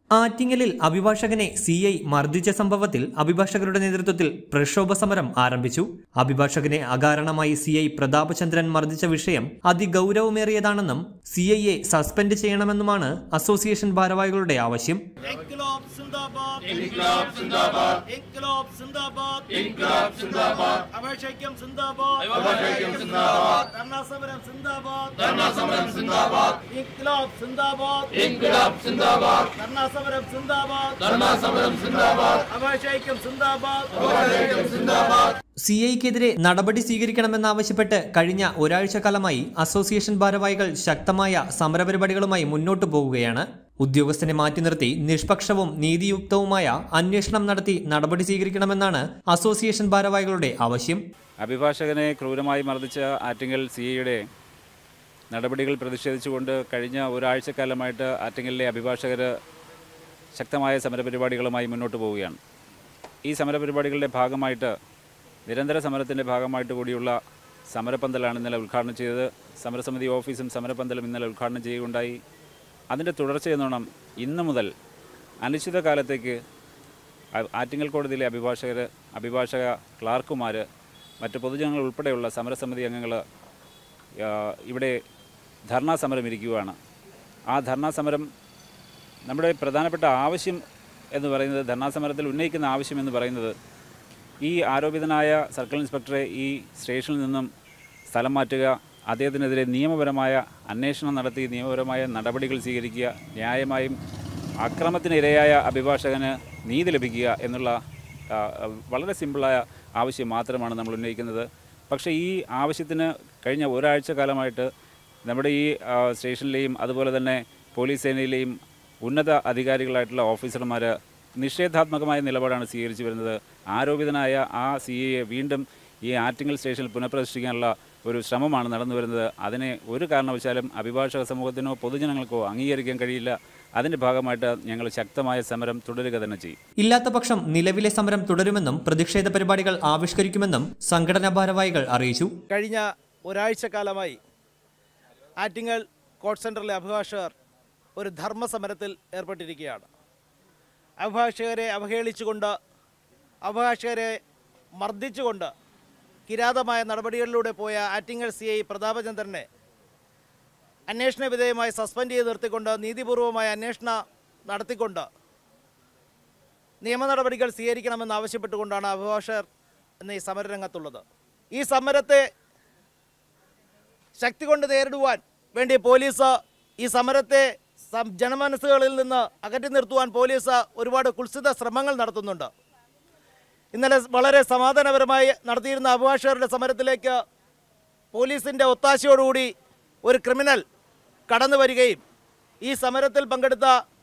ആറ്റിങ്ങലിൽ അഭിഭാഷകനെ സിഐ മർദ്ദിച്ച സംഭവത്തിൽ അഭിഭാഷകരുടെ നേതൃത്വത്തിൽ പ്രക്ഷോഭ സമരം ആരംഭിച്ചു. അഭിഭാഷകനെ അകാരണമായി സിഐ പ്രതാപചന്ദ്രൻ മർദ്ദിച്ച വിഷയം അതിഗൗരവമേറിയതാണെന്നും സിഐയെ സസ്പെൻഡ് ചെയ്യണമെന്നുമാണ് അസോസിയേഷൻ ഭാരവാഹികളുടെ ആവശ്യം. സിഐക്കെതിരെ നടപടി സ്വീകരിക്കണമെന്നാവശ്യപ്പെട്ട് കഴിഞ്ഞ ഒരാഴ്ചക്കാലമായി അസോസിയേഷൻ ഭാരവാഹികൾ ശക്തമായ സമരപരിപാടികളുമായി മുന്നോട്ടു പോകുകയാണ്. ഉദ്യോഗസ്ഥനെ മാറ്റി നിർത്തി നിഷ്പക്ഷവും നീതിയുക്തവുമായ അന്വേഷണം നടത്തി നടപടി സ്വീകരിക്കണമെന്നാണ് അസോസിയേഷൻ ഭാരവാഹികളുടെ ആവശ്യം. അഭിഭാഷകനെ ക്രൂരമായി മർദ്ദിച്ച ആറ്റിങ്ങൽ സിഐയുടെ നടപടികൾ പ്രതിഷേധിച്ചുകൊണ്ട് കഴിഞ്ഞ ഒരാഴ്ചക്കാലമായിട്ട് ആറ്റിങ്ങലിലെ അഭിഭാഷകർ ശക്തമായ സമരപരിപാടികളുമായി മുന്നോട്ട് പോവുകയാണ്. ഈ സമരപരിപാടികളുടെ ഭാഗമായിട്ട് നിരന്തര സമരത്തിൻ്റെ ഭാഗമായിട്ട് കൂടിയുള്ള സമരപന്തലാണ് ഇന്നലെ ഉദ്ഘാടനം ചെയ്തത്. സമരസമിതി ഓഫീസും സമരപന്തലും ഇന്നലെ ഉദ്ഘാടനം ചെയ്യുകയുണ്ടായി. അതിൻ്റെ തുടർച്ചയെന്നോണം ഇന്നു മുതൽ അനിശ്ചിതകാലത്തേക്ക് ആറ്റിങ്ങൽ കോടതിയിലെ അഭിഭാഷക ക്ലാർക്കുമാർ, മറ്റ് പൊതുജനങ്ങൾ ഉൾപ്പെടെയുള്ള സമരസമിതി അംഗങ്ങൾ ഇവിടെ ധർണാ സമരം ഇരിക്കുകയാണ്. ആ ധർണാ സമരം നമ്മുടെ പ്രധാനപ്പെട്ട ആവശ്യം എന്ന് പറയുന്നത്, ധർണാ സമരത്തിൽ ഉന്നയിക്കുന്ന ആവശ്യം എന്ന് പറയുന്നത്, ഈ ആരോപിതനായ സർക്കിൾ ഇൻസ്പെക്ടറെ ഈ സ്റ്റേഷനിൽ നിന്നും സ്ഥലം മാറ്റുക, അദ്ദേഹത്തിനെതിരെ നിയമപരമായ അന്വേഷണം നടത്തി നിയമപരമായ നടപടികൾ സ്വീകരിക്കുക, ന്യായമായും അക്രമത്തിനിരയായ അഭിഭാഷകന് നീതി ലഭിക്കുക എന്നുള്ള വളരെ സിമ്പിളായ ആവശ്യം മാത്രമാണ് നമ്മൾ ഉന്നയിക്കുന്നത്. പക്ഷേ ഈ ആവശ്യത്തിന് കഴിഞ്ഞ ഒരാഴ്ച കാലമായിട്ട് നമ്മുടെ ഈ സ്റ്റേഷനിലെയും അതുപോലെ തന്നെ പോലീസ് സേനയിലെയും ഉന്നത അധികാരികളായിട്ടുള്ള ഓഫീസർമാർ നിഷേധാത്മകമായ നിലപാടാണ് സ്വീകരിച്ചു വരുന്നത്. ആരോപിതനായ ആ സിഐയെ വീണ്ടും ഈ ആറ്റിങ്ങൽ സ്റ്റേഷനിൽ പുനഃപ്രതിഷ്ഠിക്കാനുള്ള ഒരു ശ്രമമാണ് നടന്നു വരുന്നത്. അതിനെ ഒരു കാരണവശാലും അഭിഭാഷക സമൂഹത്തിനോ പൊതുജനങ്ങൾക്കോ അംഗീകരിക്കാൻ കഴിയില്ല. അതിന്റെ ഭാഗമായിട്ട് ഞങ്ങൾ ശക്തമായ സമരം തുടരുക തന്നെ ചെയ്യും. ഇല്ലാത്ത പക്ഷം നിലവിലെ സമരം തുടരുമെന്നും പ്രതിഷേധ പരിപാടികൾ ആവിഷ്കരിക്കുമെന്നും സംഘടനാ ഭാരവാഹികൾ അറിയിച്ചു. കഴിഞ്ഞ ഒരാഴ്ചക്കാലമായി ആറ്റിങ്ങൽ കോർട്ട് സെന്ററിലെ അഭിഭാഷകർ ഒരു ധർമ്മസമരത്തിൽ ഏർപ്പെട്ടിരിക്കുകയാണ്. അഭിഭാഷകരെ അവഹേളിച്ചുകൊണ്ട്, അഭിഭാഷകരെ മർദ്ദിച്ചുകൊണ്ട് കിരാതമായ നടപടികളിലൂടെ പോയ ആറ്റിങ്ങൽ സിഐ പ്രതാപചന്ദ്രനെ അന്വേഷണ വിധേയമായി സസ്പെൻഡ് ചെയ്ത് നിർത്തിക്കൊണ്ട് നീതിപൂർവമായ അന്വേഷണം നടത്തിക്കൊണ്ട് നിയമ നടപടികൾ സ്വീകരിക്കണമെന്ന് ആവശ്യപ്പെട്ടുകൊണ്ടാണ് അഭിഭാഷകർ എന്ന ഈ സമരരംഗത്തുള്ളത്. ഈ സമരത്തെ ശക്തി കൊണ്ട് നേരിടുവാൻ വേണ്ടി പോലീസ് ഈ സമരത്തെ ജനമനസ്സുകളിൽ നിന്ന് അകറ്റി നിർത്തുവാൻ പോലീസ് ഒരുപാട് കുത്സിത ശ്രമങ്ങൾ നടത്തുന്നുണ്ട്. ഇന്നലെ വളരെ സമാധാനപരമായി നടത്തിയിരുന്ന അഭിഭാഷകരുടെ സമരത്തിലേക്ക് പോലീസിൻ്റെ ഒത്താശയോടുകൂടി ഒരു ക്രിമിനൽ കടന്നു വരികയും ഈ സമരത്തിൽ പങ്കെടുത്ത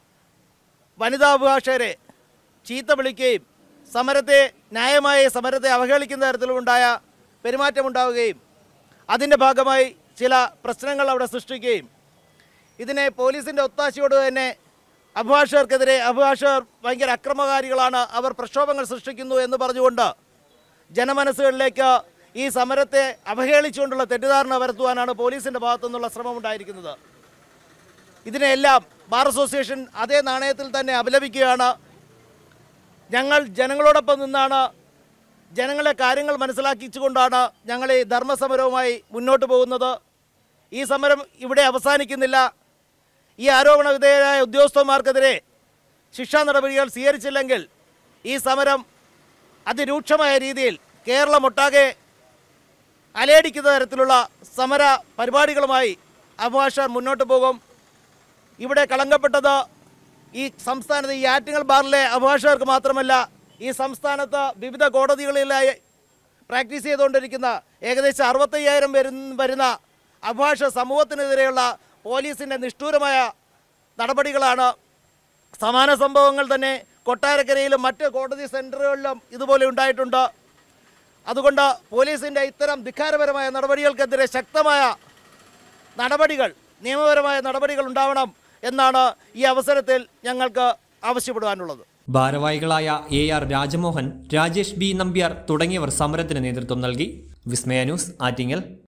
വനിതാ അഭിഭാഷകരെ ചീത്ത വിളിക്കുകയും സമരത്തെ ന്യായമായ സമരത്തെ അവഹേളിക്കുന്ന തരത്തിലുണ്ടായ പെരുമാറ്റമുണ്ടാവുകയും അതിൻ്റെ ഭാഗമായി ചില പ്രശ്നങ്ങൾ അവിടെ സൃഷ്ടിക്കുകയും ഇതിനെ പോലീസിൻ്റെ ഒത്താശയോട് തന്നെ അഭിഭാഷകർക്കെതിരെ അഭിഭാഷകർ ഭയങ്കര അക്രമകാരികളാണ്, അവർ പ്രക്ഷോഭങ്ങൾ സൃഷ്ടിക്കുന്നു എന്ന് പറഞ്ഞുകൊണ്ട് ജനമനസ്സുകളിലേക്ക് ഈ സമരത്തെ അവഹേളിച്ചുകൊണ്ടുള്ള തെറ്റിദ്ധാരണ വരുത്തുവാനാണ് പോലീസിൻ്റെ ഭാഗത്തുനിന്നുള്ള ശ്രമമുണ്ടായിരിക്കുന്നത്. ഇതിനെല്ലാം ബാർ അസോസിയേഷൻ അതേ നാണയത്തിൽ തന്നെ അപലപിക്കുകയാണ്. ഞങ്ങൾ ജനങ്ങളോടൊപ്പം നിന്നാണ്, ജനങ്ങളെ കാര്യങ്ങൾ മനസ്സിലാക്കിച്ചുകൊണ്ടാണ് ഞങ്ങൾ ഈ ധർമ്മസമരവുമായി മുന്നോട്ട് പോകുന്നത്. ഈ സമരം ഇവിടെ അവസാനിക്കുന്നില്ല. ഈ ആരോപണ വിധേയരായ ഉദ്യോഗസ്ഥന്മാർക്കെതിരെ ശിക്ഷാ നടപടികൾ സ്വീകരിച്ചില്ലെങ്കിൽ ഈ സമരം അതിരൂക്ഷമായ രീതിയിൽ കേരളമൊട്ടാകെ അലയടിക്കുന്ന തരത്തിലുള്ള സമര പരിപാടികളുമായി അഭിഭാഷകർ മുന്നോട്ട് പോകും. ഇവിടെ കളങ്കപ്പെട്ടത് ഈ സംസ്ഥാനത്ത്, ഈ ആറ്റിങ്ങൽ ബാറിലെ അഭിഭാഷകർക്ക് മാത്രമല്ല, ഈ സംസ്ഥാനത്ത് വിവിധ കോടതികളിലായി പ്രാക്ടീസ് ചെയ്തുകൊണ്ടിരിക്കുന്ന ഏകദേശം 65,000 വരുന്ന അഭിഭാഷക സമൂഹത്തിനെതിരെയുള്ള പോലീസിൻ്റെ നിഷ്ഠൂരമായ നടപടികളാണ്. സമാന സംഭവങ്ങൾ തന്നെ കൊട്ടാരക്കരയിലും മറ്റ് കോടതി സെൻറ്ററുകളിലും ഇതുപോലെ ഉണ്ടായിട്ടുണ്ട്. അതുകൊണ്ട് പോലീസിൻ്റെ ഇത്തരം ധിക്കാരപരമായ നടപടികൾക്കെതിരെ ശക്തമായ നടപടികൾ, നിയമപരമായ നടപടികൾ ഉണ്ടാവണം എന്നാണ് ഈ അവസരത്തിൽ ഞങ്ങൾക്ക് ആവശ്യപ്പെടുവാനുള്ളത്. ഭാരവാഹികളായ AR രാജമോഹൻ, രാജേഷ് B നമ്പ്യാർ തുടങ്ങിയവർ സമരത്തിന് നേതൃത്വം നൽകി. വിസ്മയ ന്യൂസ്, ആറ്റിങ്ങൽ.